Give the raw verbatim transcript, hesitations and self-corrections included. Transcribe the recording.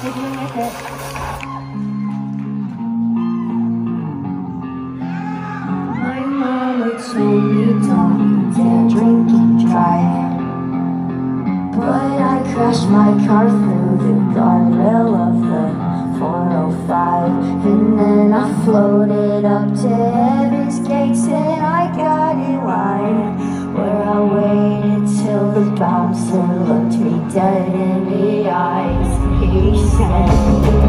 sticking with it. My mama told me don't dare drink and drive, but I crashed my car through the guardrail of the four oh five, and then I floated up to heaven's gates, and I got in line, where I waited till the bouncer looked me dead in the eyes. He said,